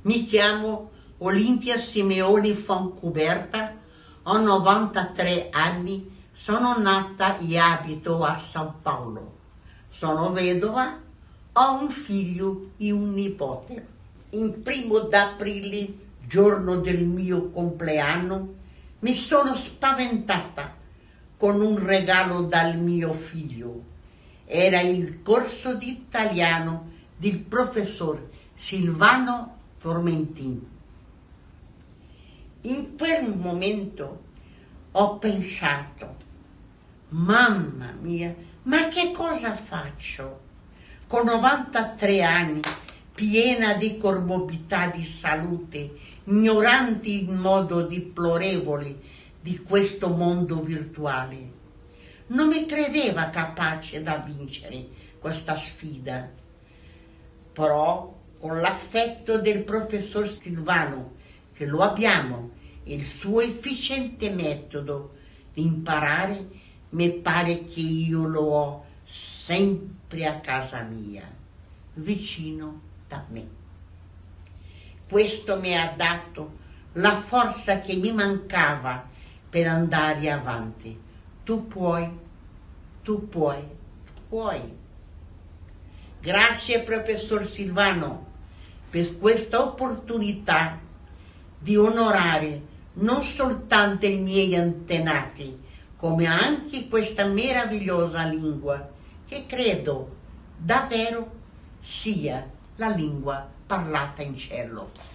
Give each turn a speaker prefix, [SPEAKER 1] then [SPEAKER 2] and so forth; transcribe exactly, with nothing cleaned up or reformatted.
[SPEAKER 1] Mi chiamo Olimpia Simeoni Foncuberta, ho novantatré anni, sono nata e abito a San Paolo. Sono vedova, ho un figlio e un nipote. In primo d'aprile, giorno del mio compleanno, mi sono spaventata con un regalo dal mio figlio. Era il corso di italiano del professor Silvano Formentin. In quel momento ho pensato, mamma mia, ma che cosa faccio? Con novantatré anni, piena di comorbidità di salute, ignoranti in modo deplorevole di questo mondo virtuale. Non mi credeva capace da vincere questa sfida, però con l'affetto del professor Silvano, che lo abbiamo, e il suo efficiente metodo di imparare, mi pare che io lo ho sempre a casa mia, vicino da me. Questo mi ha dato la forza che mi mancava per andare avanti. Tu puoi, tu puoi, puoi. Grazie professor Silvano per questa opportunità di onorare non soltanto i miei antenati, come anche questa meravigliosa lingua, che credo davvero sia la lingua parlata in cielo.